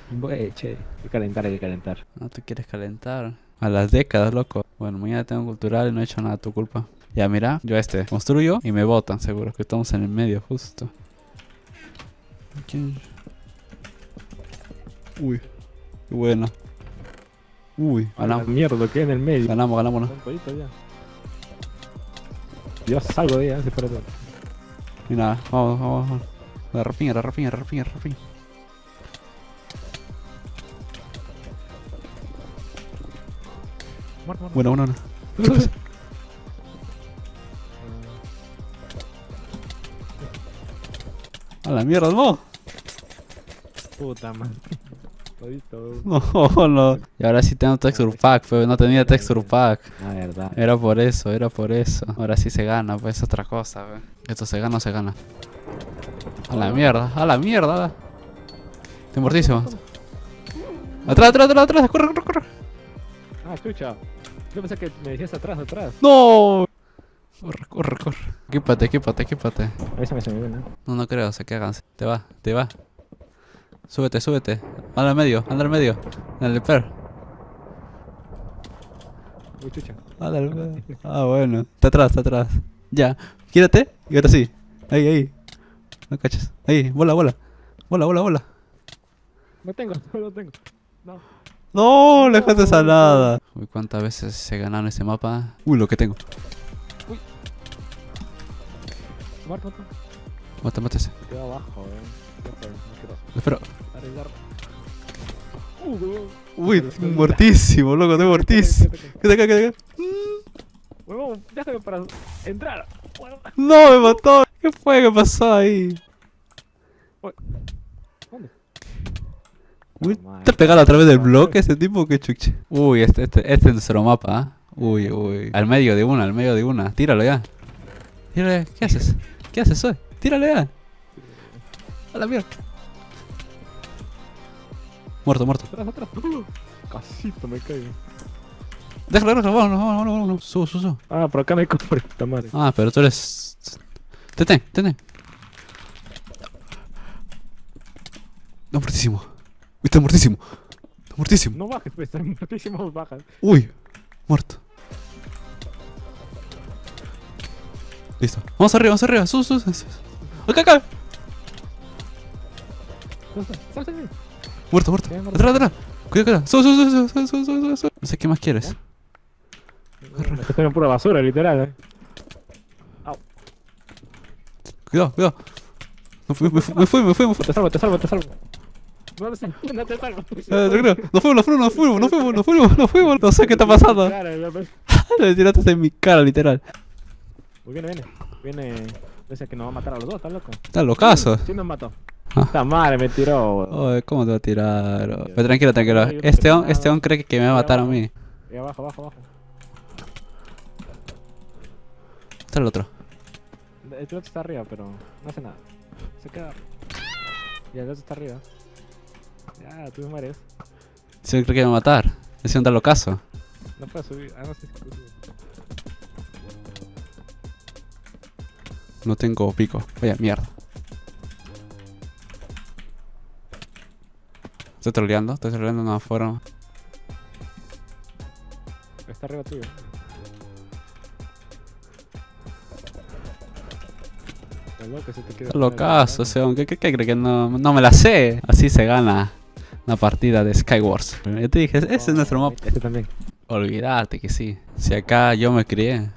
Che, hay que calentar, hay que calentar. No te quieres calentar. A las décadas, loco. Bueno, mañana tengo cultural y no he hecho nada, tu culpa. Ya, mira, yo construyo y me botan, seguro que estamos en el medio, justo. ¿Quién? Uy, qué bueno. Uy, La ganamos. mierda, lo que hay en el medio. Ganamos, ganamos, ¿no? Un poquito ya. Yo salgo de ahí, hace para todo. Y nada, vamos, vamos, vamos. La rapiña, la rapiña, la rapiña, la rapiña. Muerto, muerto. Bueno, bueno, bueno. A la mierda, no. Puta madre. Todito. No, no. Y ahora sí tengo texture pack, pero no tenía texture pack. La verdad. Era por eso, era por eso. Ahora sí se gana, pues es otra cosa, pues. Esto se gana o se gana. A la mierda, a la mierda. Estoy muertísimo. Atrás, atrás, atrás, atrás, corre, corre, corre. Ah, chucha. Yo pensé que me decías atrás, atrás. No. Corre, corre, corre. Equípate, equípate, equípate. Avísame si me viene. No, no creo, se cagan. Te va, te va. Súbete, súbete. Anda al medio, anda al medio. Dale, per. Uy, chucha. Anda al medio. Ah, bueno. Está atrás, está atrás. Ya. Gírate. Y ahora sí. Ahí, ahí. No cachas. Ahí, bola, bola. Bola, bola, bola. No tengo, no lo tengo. No. No, le dejaste esa nada. Uy, ¿cuántas veces se ganaron ese mapa? Uy, lo que tengo. Muerto, muerto. Mate, mate ese. Se quedó abajo, Lo espero. Arriesgar. Uy, estoy muertísimo, loco, estoy muertísimo. Quédate acá, quédate acá. Huevón, déjame para entrar. Huevón. No, me mató. ¿Qué fue? ¿Qué pasó ahí? ¿Dónde? Uy, ¿te pegaron a través del bloque ese tipo? Qué chuche. Uy, este es nuestro mapa, ¿ah? Uy, uy. Al medio de una, al medio de una. Tíralo ya. Tíralo ya. ¿Qué haces? ¿Qué haces hoy? Tíralo ya. A la mierda. Muerto, muerto. Atrás, atrás. Casito me caigo. Déjalo, déjalo, vámonos, vámonos, vámonos. Sub, sub, sub. Ah, por acá no hay cofre, puta madre. Ah, pero tú eres... Tete, tete. No, muertísimo. Uy, está muertísimo. Está muertísimo. No bajes, pues, están muertísimos, bajas. Uy, muerto. Listo. Vamos arriba, sub, sub, sub, sub. Acá, acá. Salta de ahí. Muerto, muerto. Ya, muerto. Atrás, atrás. Cuidado, cuidado. Sub, sub, sub, sub, sub, sub, sub, sub. No sé qué más quieres. Esto es pura basura, literal, Cuidado, cuidado. Me fui. Te salvo, te salvo, te salvo. No te salvo, no te salvo. Tranquilo. Nos fuimos. No sé qué está pasando. Le tiraste en mi cara, literal. Uy, viene. Ese que nos va a matar a los dos, ¿estás loco? Está locazo. Sí nos mató. Ah. Esta madre me tiró. Oye, ¿cómo te va a tirar? Pero tranquilo, tranquilo. Este on cree que me va a matar a mí. Y abajo, abajo, abajo. Está el otro. El otro está arriba, pero no hace nada. Se queda. Y el otro está arriba. Ya, tú me mueres. Sí, creo que me va a matar. Ese onda locazo. No puedo subir. Ah, no sé si puedo subir. No tengo pico. Vaya mierda. Estoy troleando una forma. Está arriba tuyo. El loco se te queda. Está locazo, o sea, ¿qué cree que no me la sé? Así se gana una partida de Skywars. Yo te dije, ese es nuestro mapa. Este también. Olvídate que sí. Si acá yo me crié.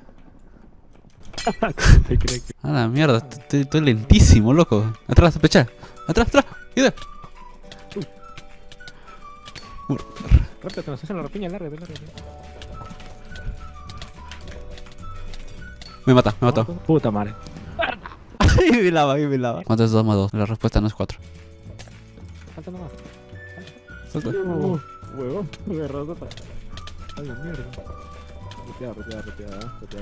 ¿Te crees que? A la mierda, estoy lentísimo, loco. Atrás, pecha. Atrás, atrás. Ayuda. Rápido, que nos hacen la rapiña, larga. Me mata. Puta madre. Ahí me lava. ¿Cuánto es 2 más 2? La respuesta no es 4. Falta nomás. Salta. Huevón, me rota. Ay, la mierda. Retirada.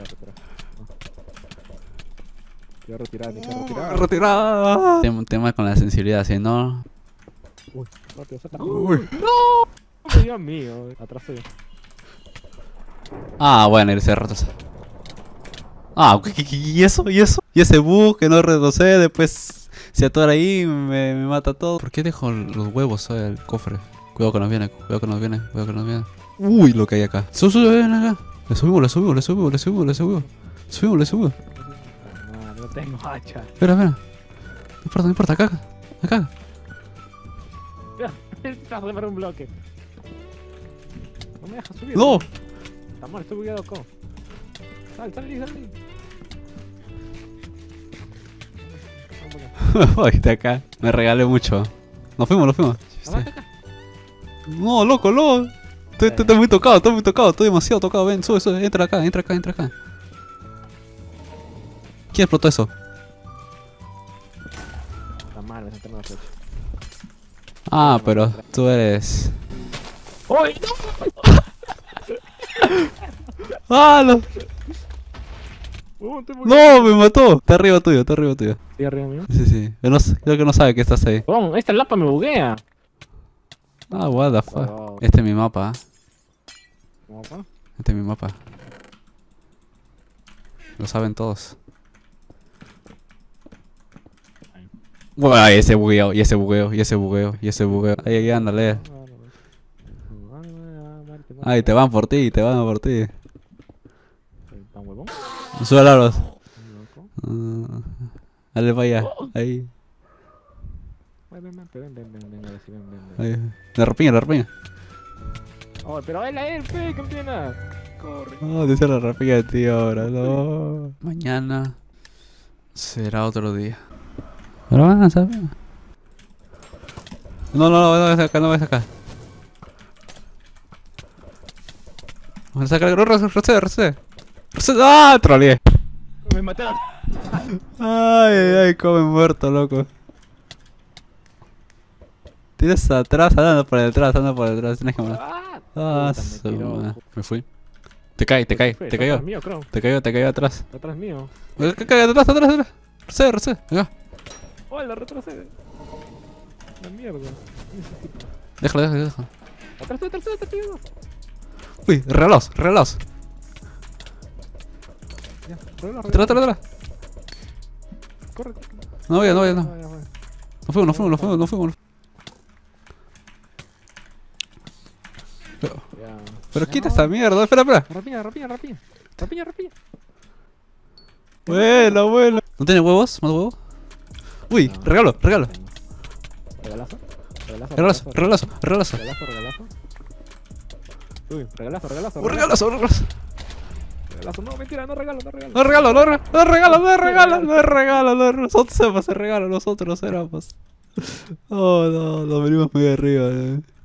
Quiero retirar. Retirada. Tengo un tema con la sensibilidad, si no. Uy, rápido, salta. Uy. ¡No! Dios mío, atrás tuyo. Ah, bueno, irse roto. Ah, ¿y eso? ¿Y ese bug que no retrocede? Pues Se atora ahí, me mata todo. ¿Por qué dejo los huevos al cofre? Cuidado que nos viene, cuidado que nos viene, cuidado que nos viene. Uy, lo que hay acá. Ven acá. Le subimos, le subimos, le subimos, le subimos, le subimos. Subimos, le subimos. No tengo hacha. Espera, espera. No importa, no importa, acá. Acá. Estás de un bloque. No me dejas subir. ¡No! Está mal, estoy bugueado, co. Sal. Ay, de acá. Me regalé mucho. Nos fuimos, nos fuimos. Acá. No, loco, no. Estoy muy tocado, estoy demasiado tocado. Ven, sube, entra acá. ¿Quién explotó eso? Está mal, me senté en la flecha. Ah, pero tú eres... ¡Uy, ¡Ah, no! no! Estoy bugueado. ¡No, me mató! Está arriba tuyo, ¿Estoy arriba mío? Sí. Creo que no sabe que estás ahí. Esta lapa me buguea. Ah, what the fuck. Wow. Este es mi mapa. ¿Cómo va? Este es mi mapa. Lo saben todos. Bueno, y ese bugueo. Ahí, ándale. Ay, te van por ti. ¿Tan huevón? Sube al árbol. Loco. Dale para allá. Ahí. Ven, ahora sí, ven. Ahí. La rapiña. Oh, pero él, fe, campeona. Corre. No, dice la rapiña, tío, ahora. No. Mañana será otro día. Pero avanza, No vayas acá. Vamos a sacar. Retrocede. ¡Ah! Troleé. Me mataron. Ay, cómo he muerto, loco. Tienes atrás, anda por detrás, tienes que matar. Ah, Puta, me tiró. me fui. Te cayó. Atrás mío, creo. Te cayó atrás. Atrás mío. Atrás. Retrocede. Acá. Hola, retrocede. La mierda. Déjalo. Atrás. Uy, regalos. Ya, reloj. Atrás. Corre. No voy. Ya fue. Nos fuimos. Ya. Pero quita esta mierda, espera. Rapiña. Bueno. ¿No tiene huevos? ¿Más huevos? Uy, No. regalo. Regalazo. Uy, regalazo. Regalazo. Regalazo, no, mentira, no regalo. No regalo. Nosotros éramos el regalo, nosotros éramos. Oh, no, nos venimos muy arriba.